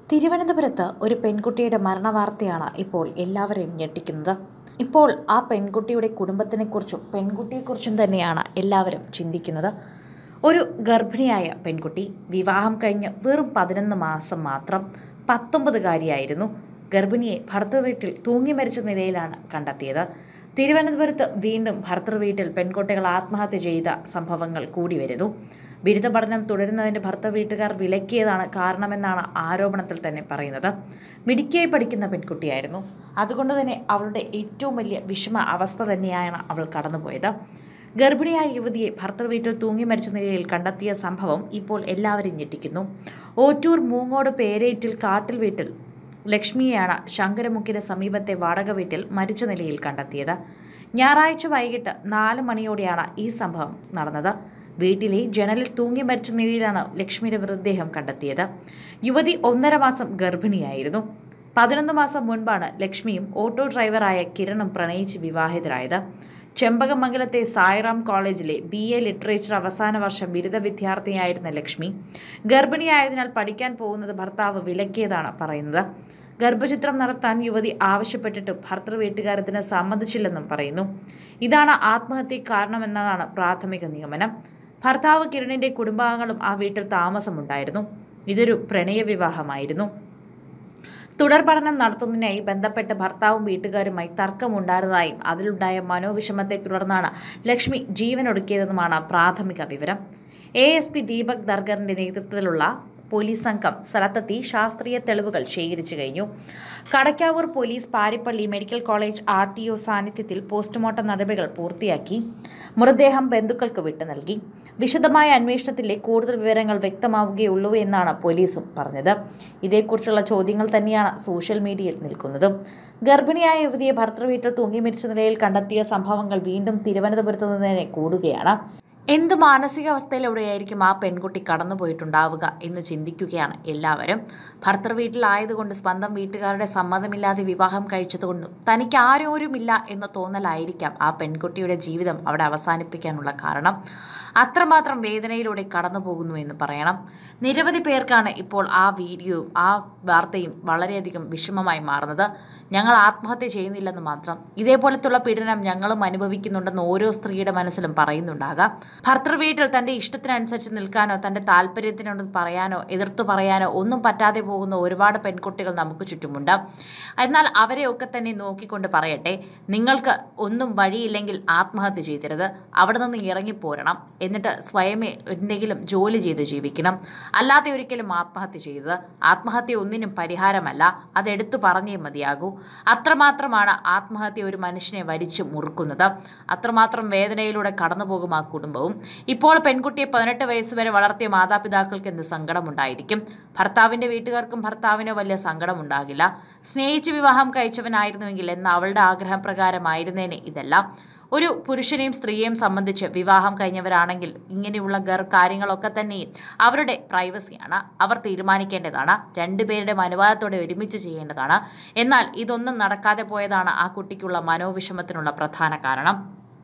തിരുവനന്തപുരത്ത് ഒരു പെൺകുട്ടിയുടെ മരണവാർത്തയാണ് ഇപ്പോൾ എല്ലാവരെയും ഞെട്ടിക്കുന്നത്. ഇപ്പോൾ ആ പെൺകുട്ടിയുടെ കുടുംബത്തിനെക്കുറിച്ചും പെൺകുട്ടിയെക്കുറിച്ചും തന്നെയാണ് എല്ലാവരും ചിന്തിക്കുന്നത്. ഒരു ഗർഭിണിയായ പെൺകുട്ടി, വിവാഹം കഴിഞ്ഞ് വെറും 11 മാസം മാത്രം, 19-കാരിയായിരുന്നു. ഗർഭിണിയെ ഭർത്തൃവീട്ടിൽ തൂങ്ങി മരിച്ച നിലയിലാണ് കണ്ടെത്തിയത്. തിരുവനന്തപുരത്ത് വീണ്ടും ഭർത്തൃവീട്ടിൽ പെൺകുട്ടികൾ ആത്മഹത്യ ചെയ്ത സംഭവങ്ങൾ കൂടി വരുന്നു. ബിരുദ പഠനം തുടരുന്നതിന് ഭർത്തൃവീട്ടുകാർ വിലക്കിയതാണ് കാരണമെന്നാണ് ആരോപണത്തിൽ തന്നെ പറയുന്നത്. മിടുക്കിയായി പഠിക്കുന്ന പെൺകുട്ടിയായിരുന്നു. അതുകൊണ്ട് തന്നെ അവളുടെ ഏറ്റവും വലിയ വിഷമ അവസ്ഥ തന്നെയാണ് അവൾ കടന്നുപോയത്. ഗർഭിണിയായ യുവതിയെ ഭർത്തൃവീട്ടിൽ തൂങ്ങി മരിച്ച നിലയിൽ കണ്ടെത്തിയ സംഭവം ഇപ്പോൾ എല്ലാവരെയും ഞെട്ടിക്കുന്നു. ഓറ്റൂർ മൂങ്ങോട് പേരേറ്റിൽ കാട്ടിൽ വീട്ടിൽ ലക്ഷ്മിയെയാണ് ശങ്കരമുക്കിന് സമീപത്തെ വാടക വീട്ടിൽ മരിച്ച നിലയിൽ കണ്ടെത്തിയത്. ഞായറാഴ്ച വൈകിട്ട് 4 മണിയോടെയാണ് ഈ സംഭവം നടന്നത്. വീട്ടിലെ ജനലിൽ തൂങ്ങി മരിച്ച നിലയിലാണ് ലക്ഷ്മിയുടെ മൃതദേഹം കണ്ടെത്തിയത്. യുവതി 1.5 മാസം ഗർഭിണിയായിരുന്നു. 11 മാസം മുൻപാണ് ലക്ഷ്മിയും ഓട്ടോ ഡ്രൈവറായ കിരണും പ്രണയിച്ച് വിവാഹിതരായത്. ചെമ്പകമംഗലത്തെ സായിറാം കോളേജിലെ BA ലിറ്ററേച്ചർ അവസാന വർഷ ബിരുദ വിദ്യാർത്ഥിയായിരുന്ന ലക്ഷ്മി ഗർഭിണിയായതിനാൽ പഠിക്കാൻ പോകുന്നത് ഭർത്താവ് വിലക്കിയതാണ് പറയുന്നത്. ഗർഭചിത്രം നടത്താൻ യുവതി ആവശ്യപ്പെട്ടിട്ടും ഭർത്തൃവീട്ടുകാർ ഇതിന് സമ്മതിച്ചില്ലെന്നും പറയുന്നു. ഇതാണ് ആത്മഹത്യയ്ക്ക് കാരണമെന്നതാണ് പ്രാഥമിക നിഗമനം. ഭർത്താവ് കിരണിന്റെ കുടുംബാംഗങ്ങളും ആ വീട്ടിൽ താമസമുണ്ടായിരുന്നു. ഇതൊരു പ്രണയ വിവാഹമായിരുന്നു. തുടർ പഠനം നടത്തുന്നതിനായി ബന്ധപ്പെട്ട് ഭർത്താവും വീട്ടുകാരുമായി തർക്കമുണ്ടായിരുന്നതായും അതിലുണ്ടായ മനോവിഷമത്തെ തുടർന്നാണ് ലക്ഷ്മി ജീവനൊടുക്കിയതെന്നുമാണ് പ്രാഥമിക വിവരം. ASP ദീപക് ദർഗറിന്റെ നേതൃത്വത്തിലുള്ള പോലീസ് സംഘം സ്ഥലത്തെത്തി ശാസ്ത്രീയ തെളിവുകൾ ശേഖരിച്ചു കഴിഞ്ഞു. Kadakkavoor police, Parippally medical college RTO സാന്നിധ്യത്തിൽ പോസ്റ്റ്മോർട്ടം നടപടികൾ പൂർത്തിയാക്കി മൃതദേഹം ബന്ധുക്കൾക്ക് വിട്ടു നൽകി. വിശദമായ അന്വേഷണത്തിലെ കൂടുതൽ വിവരങ്ങൾ വ്യക്തമാവുകയുള്ളൂ എന്നാണ് പോലീസും പറഞ്ഞത്. ഇതേക്കുറിച്ചുള്ള ചോദ്യങ്ങൾ തന്നെയാണ് സോഷ്യൽ മീഡിയയിൽ നിൽക്കുന്നത്. ഗർഭിണിയായ യുവതിയെ ഭർത്തൃവീട്ടിൽ തൂങ്ങി മരിച്ച നിലയിൽ കണ്ടെത്തിയ സംഭവങ്ങൾ വീണ്ടും തിരുവനന്തപുരത്ത് നിന്ന് തന്നെ കൂടുകയാണ്. എന്ത് മാനസികാവസ്ഥയിലൂടെയായിരിക്കും ആ പെൺകുട്ടി കടന്നുപോയിട്ടുണ്ടാവുക എന്ന് ചിന്തിക്കുകയാണ് എല്ലാവരും. ഭർത്തൃവീട്ടിലായതുകൊണ്ട് സ്വന്തം വീട്ടുകാരുടെ സമ്മതമില്ലാതെ വിവാഹം കഴിച്ചതുകൊണ്ടും തനിക്ക് ആരോരുമില്ല എന്ന തോന്നലായിരിക്കാം ആ പെൺകുട്ടിയുടെ ജീവിതം അവിടെ അവസാനിപ്പിക്കാനുള്ള കാരണം. അത്രമാത്രം വേദനയിലൂടെ കടന്നു പോകുന്നു എന്ന് പറയണം. നിരവധി പേർക്കാണ് ഇപ്പോൾ ആ വീഡിയോയും ആ വാർത്തയും വളരെയധികം വിഷമമായി മാറുന്നത്. ഞങ്ങൾ ആത്മഹത്യ ചെയ്യുന്നില്ലെന്ന് മാത്രം, ഇതേപോലത്തുള്ള പീഡനം ഞങ്ങളും അനുഭവിക്കുന്നുണ്ടെന്ന് ഓരോ സ്ത്രീയുടെ മനസ്സിലും പറയുന്നുണ്ടാകാം. ഭർത്തൃവീട്ടിൽ തൻ്റെ ഇഷ്ടത്തിനനുസരിച്ച് നിൽക്കാനോ തൻ്റെ താല്പര്യത്തിനോട് പറയാനോ എതിർത്തു പറയാനോ ഒന്നും പറ്റാതെ പോകുന്ന ഒരുപാട് പെൺകുട്ടികൾ നമുക്ക് ചുറ്റുമുണ്ട്. എന്നാൽ അവരെയൊക്കെ തന്നെ നോക്കിക്കൊണ്ട് പറയട്ടെ, നിങ്ങൾക്ക് ഒന്നും വഴിയില്ലെങ്കിൽ ആത്മഹത്യ ചെയ്തരുത്. അവിടെ നിന്ന് ഇറങ്ങിപ്പോരണം. എന്നിട്ട് സ്വയമേ എന്തെങ്കിലും ജോലി ചെയ്ത് ജീവിക്കണം. അല്ലാതെ ഒരിക്കലും ആത്മഹത്യ ചെയ്തത്. ആത്മഹത്യ ഒന്നിനും പരിഹാരമല്ല. അതെടുത്തു പറഞ്ഞേ മതിയാകൂ. അത്രമാത്രമാണ് ആത്മഹത്യ ഒരു മനുഷ്യനെ വലിച്ചു മുറുക്കുന്നത്. അത്രമാത്രം വേദനയിലൂടെ കടന്നു പോകും ആ കുടുംബവും. ഇപ്പോൾ പെൺകുട്ടിയെ 18 വയസ്സ് വരെ വളർത്തിയ മാതാപിതാക്കൾക്ക് എന്ത് സങ്കടമുണ്ടായിരിക്കും. ഭർത്താവിൻ്റെ വീട്ടുകാർക്കും ഭർത്താവിനോ വലിയ സങ്കടമുണ്ടാകില്ല. സ്നേഹിച്ച് വിവാഹം കഴിച്ചവനായിരുന്നുവെങ്കിൽ എന്ന അവളുടെ ആഗ്രഹപ്രകാരമായിരുന്നേനെ ഇതെല്ലാം. ഒരു പുരുഷനെയും സ്ത്രീയെയും സംബന്ധിച്ച് വിവാഹം കഴിഞ്ഞവരാണെങ്കിൽ ഇങ്ങനെയുള്ള കാര്യങ്ങളൊക്കെ തന്നെയും അവരുടെ പ്രൈവസിയാണ്. അവർ തീരുമാനിക്കേണ്ടതാണ്. രണ്ടുപേരുടെ അനുവാദത്തോടെ ഒരുമിച്ച് ചെയ്യേണ്ടതാണ്. എന്നാൽ ഇതൊന്നും നടക്കാതെ പോയതാണ് ആ കുട്ടിക്കുള്ള മനോവിഷമത്തിനുള്ള പ്രധാന കാരണം.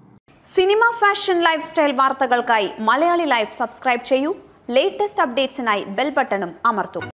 സിനിമ, ഫാഷൻ, ലൈഫ് സ്റ്റൈൽ വാർത്തകൾക്കായി മലയാളി ലൈഫ് സബ്സ്ക്രൈബ് ചെയ്യൂ. ലേറ്റസ്റ്റ് അപ്ഡേറ്റ്സിനായി ബെൽ ബട്ടണും അമർത്തൂ.